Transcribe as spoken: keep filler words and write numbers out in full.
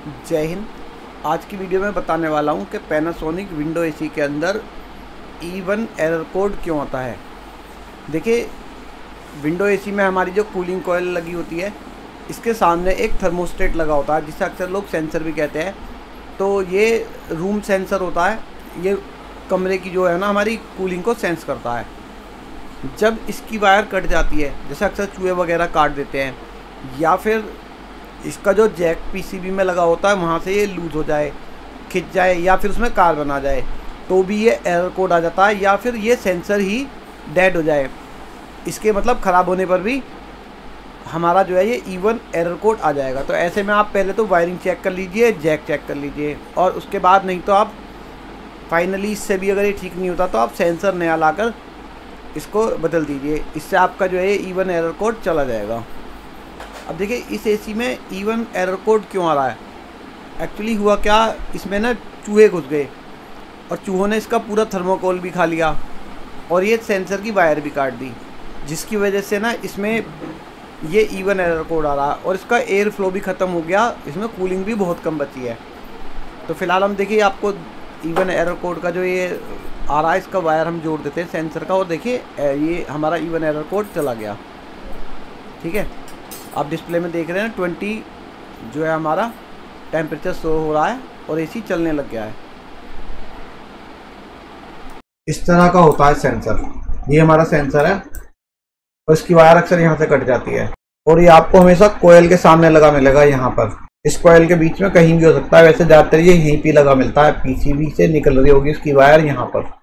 जय हिंद। आज की वीडियो में बताने वाला हूं कि पैनासोनिक विंडो एसी के अंदर इवन एरर कोड क्यों आता है। देखिए, विंडो एसी में हमारी जो कूलिंग कॉइल लगी होती है, इसके सामने एक थर्मोस्टेट लगा होता है, जिसे अक्सर लोग सेंसर भी कहते हैं। तो ये रूम सेंसर होता है, ये कमरे की जो है ना हमारी कूलिंग को सेंस करता है। जब इसकी वायर कट जाती है, जैसे अक्सर चूहे वगैरह काट देते हैं, या फिर इसका जो जैक पीसीबी में लगा होता है वहाँ से ये लूज़ हो जाए, खिंच जाए, या फिर उसमें कार्बन आ जाए, तो भी ये एरर कोड आ जाता है। या फिर ये सेंसर ही डेड हो जाए, इसके मतलब ख़राब होने पर भी हमारा जो है ये इवन एरर कोड आ जाएगा। तो ऐसे में आप पहले तो वायरिंग चेक कर लीजिए, जैक चेक कर लीजिए, और उसके बाद नहीं तो आप फाइनली इससे भी अगर ये ठीक नहीं होता तो आप सेंसर नया लाकर इसको बदल दीजिए। इससे आपका जो है इवन एरर कोड चला जाएगा। अब देखिए, इस एसी में इवन एरर कोड क्यों आ रहा है। एक्चुअली हुआ क्या, इसमें ना चूहे घुस गए और चूहों ने इसका पूरा थर्मोकोल भी खा लिया और ये सेंसर की वायर भी काट दी, जिसकी वजह से ना इसमें ये इवन एरर कोड आ रहा है और इसका एयर फ्लो भी ख़त्म हो गया, इसमें कूलिंग भी बहुत कम बची है। तो फिलहाल हम देखिए, आपको इवन एरर कोड का जो ये आ रहा है, इसका वायर हम जोड़ देते हैं सेंसर का, और देखिए ये हमारा इवन एरर कोड चला गया। ठीक है, आप डिस्प्ले में देख रहे हैं ट्वेंटी जो है हमारा टेम्परेचर शो हो रहा है और एसी चलने लग गया है। इस तरह का होता है सेंसर। ये हमारा सेंसर है और इसकी वायर अक्सर यहाँ से कट जाती है, और ये आपको हमेशा कोयल के सामने लगा मिलेगा। यहाँ पर इस कोयल के बीच में कहीं भी हो सकता है, वैसे ज़्यादातर ये यहीं पे लगा मिलता है। पीसीबी से निकल रही होगी इसकी वायर यहाँ पर।